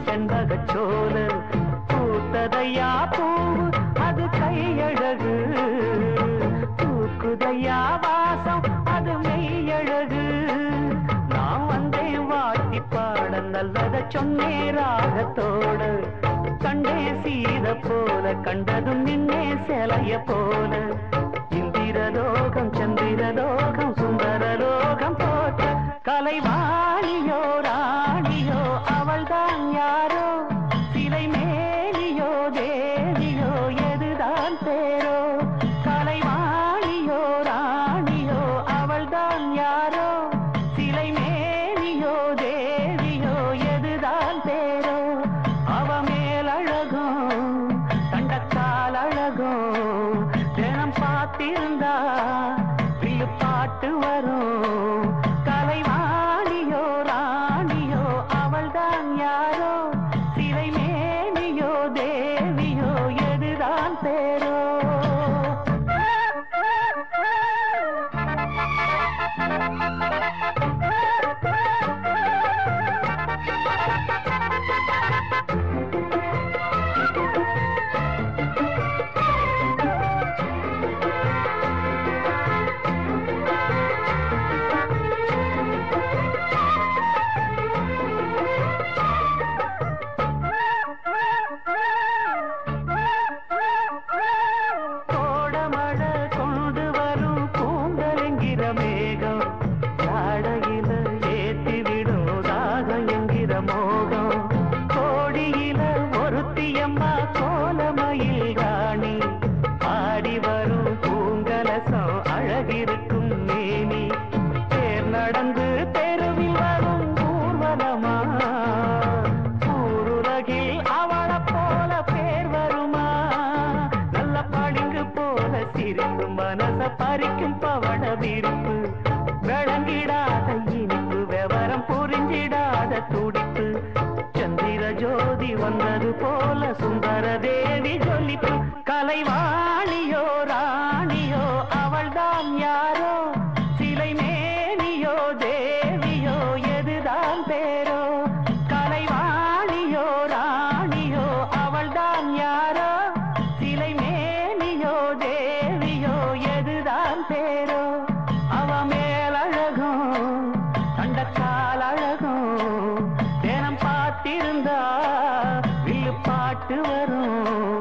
செண்பகச்சோல பூத்ததையா பூ அது கையழகு தூக்குதையா வாசம் அது மெய்யழகு நான் வந்தேன் வாட்டி பாட நல்லத சொன்னே ராகத்தோடு கண்டே சீத போல கண்டதும் நின்னே சிலைய போல இந்திரலோகம் சந்திரலோகம் சுந்தரலோகம் போற்ற கலைவாணியோ ராணியோ அவள்தான் யாரோ சிலை மேலியோ தேவியோ எதுதான் பேரோ கலைவாணியோ ராணியோ அவள்தான் யாரோ சிலை மேலியோ தேவியோ எதுதான் பேரோ அவ மேலழகும் தண்டக்கால் அழகும் தினம் பார்த்திருந்தா வில்லு பாட்டு வரும் கலைவாணியோ ராணியோ அவள்தான் யாரோ சிலை மேனியோ தேவியோ எதுதான் பேரோ மேகம் ஜாடையில ஏத்திவிடும் தாகம் என்கிற மோகம் கோடியில ஒருத்தியம்மா கோலமயில் ராணி ஆடி வரும் பூங்கலசம் அழகிருக்கும் மேனி தேர் நடந்து தெருவில் வரும் ஊர்வலமா ஊருலகில் அவளை போல பேர் வருமா நல்ல பளிங்கு போல சிரிக்கும் மனச பறிக்கும் பவள விரிப்பு விளங்கிடாத இனிப்பு விவரம் புரிஞ்சிடாத துடிப்பு சந்திர ஜோதி வந்தது போல சுந்தர தேவி ஜொலிப்பு கலைவாணியோ ராணியோ அவள்தான் யாரோ சிலை மேனியோ தேவியோ எதுதான் பேரோ கலைவாணியோ ராணியோ அவள்தான் யாரோ சிலை மேனியோ தேவியோ எதுதான் பேரோ அவ மேலழகும் தண்டக்கால் அழகும் தினம் பார்த்திருந்தா வில்லு பாட்டு வரும்